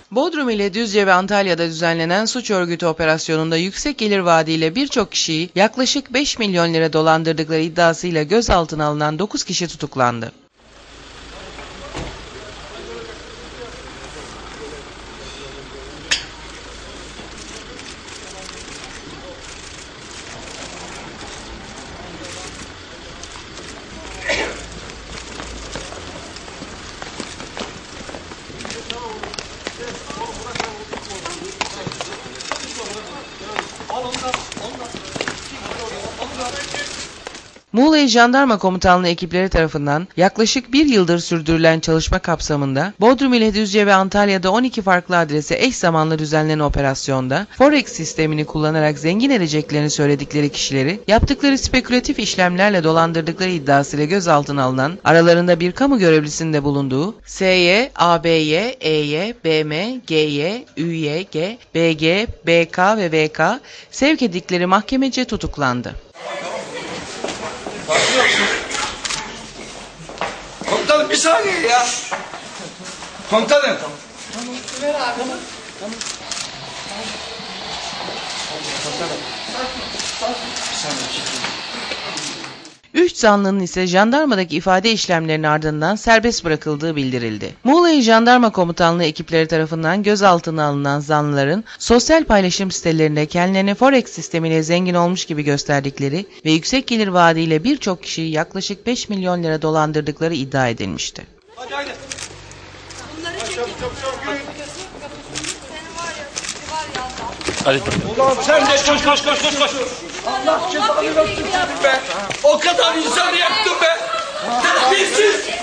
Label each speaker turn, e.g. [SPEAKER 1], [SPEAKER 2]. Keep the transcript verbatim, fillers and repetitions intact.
[SPEAKER 1] Bodrum ile Düzce ve Antalya'da düzenlenen suç örgütü operasyonunda yüksek gelir vaadiyle birçok kişiyi yaklaşık beş milyon lira dolandırdıkları iddiasıyla gözaltına alınan dokuz kişi tutuklandı. Muğla İl Jandarma Komutanlığı ekipleri tarafından yaklaşık bir yıldır sürdürülen çalışma kapsamında Bodrum ile Düzce ve Antalya'da on iki farklı adrese eş zamanlı düzenlenen operasyonda Forex sistemini kullanarak zengin edeceklerini söyledikleri kişileri yaptıkları spekülatif işlemlerle dolandırdıkları iddiasıyla gözaltına alınan, aralarında bir kamu görevlisinin de bulunduğu S Y, A B Y, E Y, B M, G Y, Ü Y G, B G, B K ve V K sevk edildikleri mahkemece tutuklandı.
[SPEAKER 2] Komutanım bir saniye ya. Komutanım.
[SPEAKER 3] Tamam, ver abi. Tamam. Tamam.
[SPEAKER 1] Üç zanlının ise jandarmadaki ifade işlemlerinin ardından serbest bırakıldığı bildirildi. Muğla İl Jandarma Komutanlığı ekipleri tarafından gözaltına alınan zanlıların sosyal paylaşım sitelerinde kendilerini Forex sistemiyle zengin olmuş gibi gösterdikleri ve yüksek gelir vaadiyle birçok kişiyi yaklaşık beş milyon lira dolandırdıkları iddia edilmişti.
[SPEAKER 2] Hadi hadi.
[SPEAKER 3] Bunları çekin. Senin var ya, var ya Allah.
[SPEAKER 2] Hadi. Ulan sen de koş koş koş koş koş. Allah cezanı versin be. O kadar insanı yaktın be. Terbiyesiz.